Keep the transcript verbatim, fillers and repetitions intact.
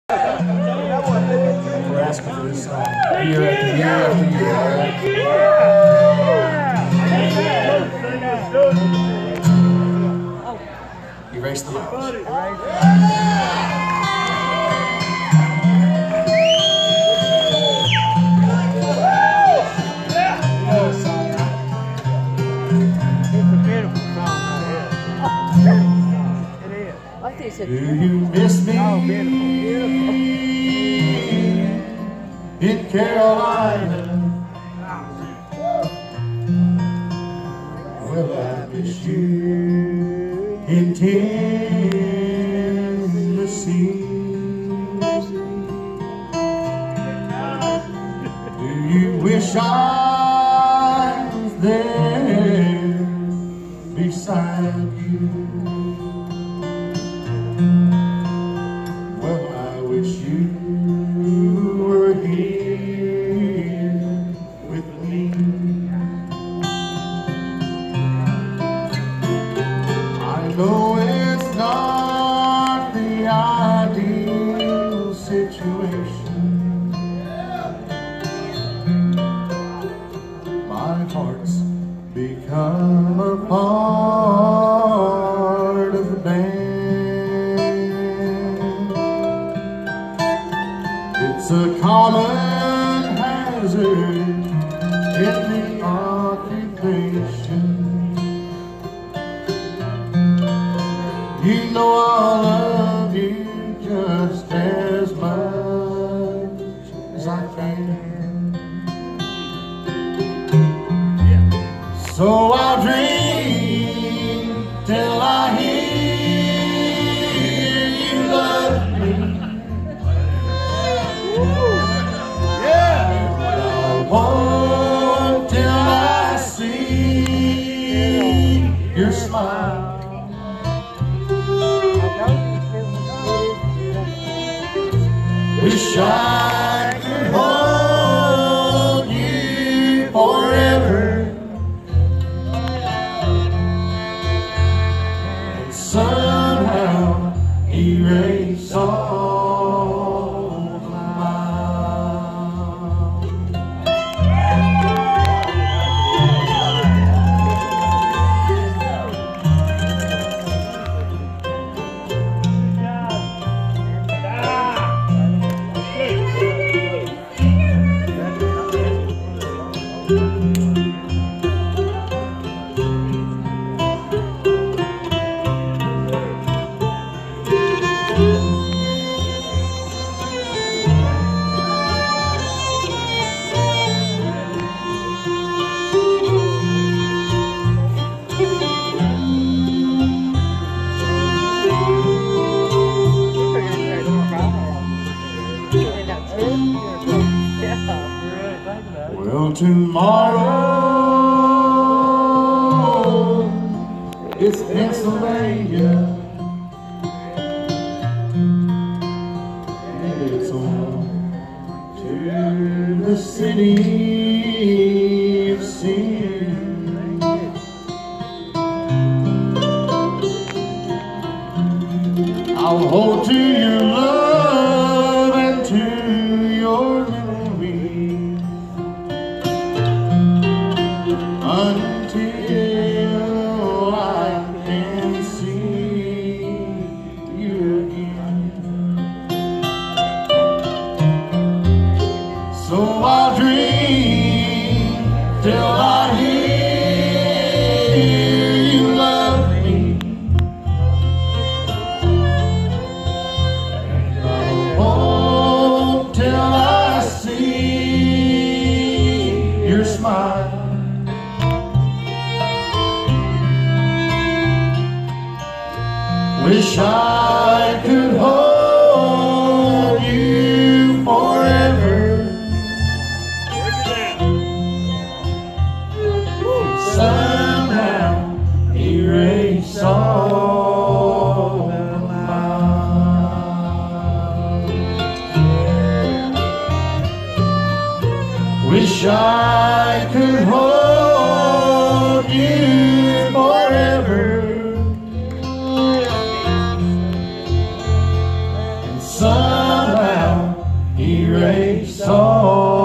We're asking for this song year after year after year. Right? Erase the mouse. Do you miss me oh, beautiful, beautiful. in Carolina? Well, I miss you in Tennessee. Do you wish I was there beside you? Well, I wish you were here with me. I know it's not the ideal situation. My heart's become a part of the band. It's a common hazard in the occupation. You know I'll love you just as much as I can. So I'll dream till I hear you love me. I'll want till I see your smile. Wish I could hold you forever and somehow erase all the miles. Well, tomorrow it's Pennsylvania, and it's on to the city of sin. I'll hold to your love and to your memory until I can see you again. So I'll dream till I hear you love me, and I'll hope till I see your smile. Wish I could hold you forever, somehow erase all the miles. Wish I could hold you forever, somehow erase all